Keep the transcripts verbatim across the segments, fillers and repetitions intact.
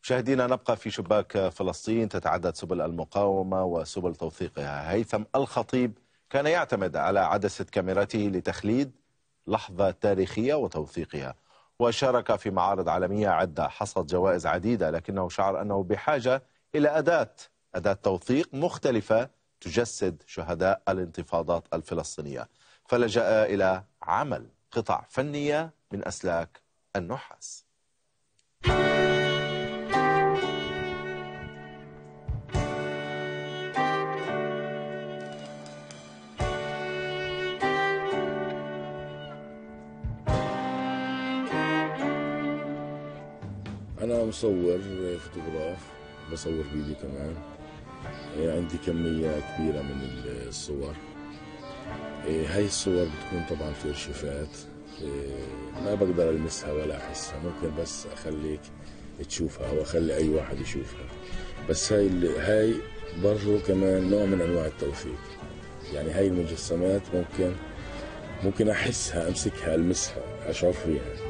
مشاهدينا، نبقى في شباك فلسطين. تتعدد سبل المقاومة وسبل توثيقها. هيثم الخطيب كان يعتمد على عدسة كاميرته لتخليد لحظة تاريخية وتوثيقها، وشارك في معارض عالمية عدة حصد جوائز عديدة، لكنه شعر أنه بحاجة إلى أداة أداة توثيق مختلفة تجسد شهداء الانتفاضات الفلسطينية، فلجأ إلى عمل قطع فنية من أسلاك النحاس. أنا مصور فوتوغراف، بصور فيديو كمان. عندي كمية كبيرة من الصور. هاي الصور بتكون طبعا في ارشيفات، ما بقدر ألمسها ولا أحسها، ممكن بس أخليك تشوفها أو أخلي أي واحد يشوفها. بس هاي هاي برضو كمان نوع من أنواع التوثيق. يعني هاي المجسمات ممكن ممكن أحسها، أمسكها، ألمسها، أشعر فيها.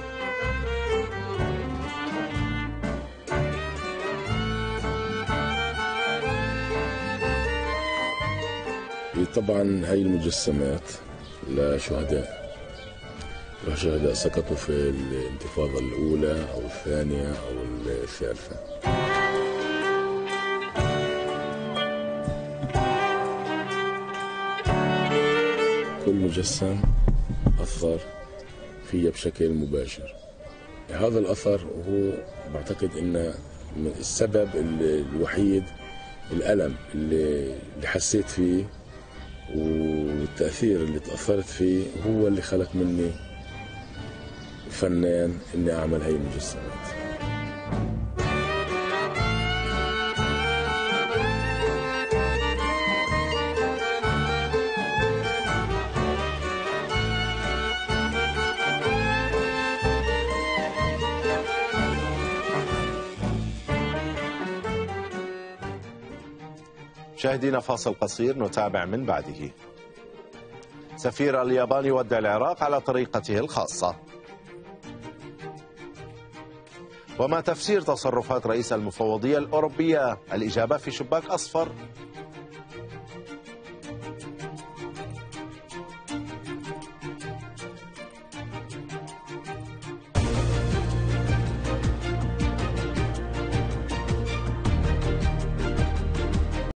طبعا هاي المجسمات لشهداء لشهداء سقطوا في الانتفاضة الأولى أو الثانية أو الثالثة. كل مجسم أثر فيها بشكل مباشر. هذا الأثر هو بعتقد إن السبب الوحيد الألم اللي حسيت فيه والتأثير اللي تأثرت فيه هو اللي خلق مني فنان إني أعمل هاي المجسمات. مشاهدينا، فاصل قصير نتابع من بعده. سفير اليابان يودع العراق على طريقته الخاصة. وما تفسير تصرفات رئيس المفوضية الأوروبية؟ الإجابة في شباك أصفر.